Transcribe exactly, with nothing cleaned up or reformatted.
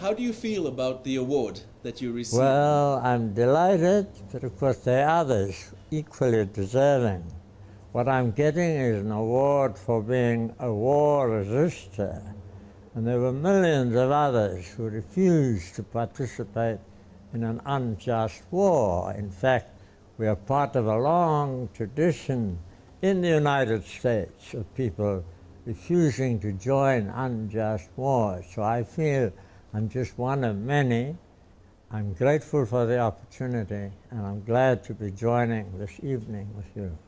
how do you feel about the award that you received? Well, I'm delighted, but of course there are others equally deserving. What I'm getting is an award for being a war resistor, and there were millions of others who refused to participate in an unjust war. In fact, we are part of a long tradition in the United States of people refusing to join unjust wars. So I feel I'm just one of many. I'm grateful for the opportunity, and I'm glad to be joining this evening with you.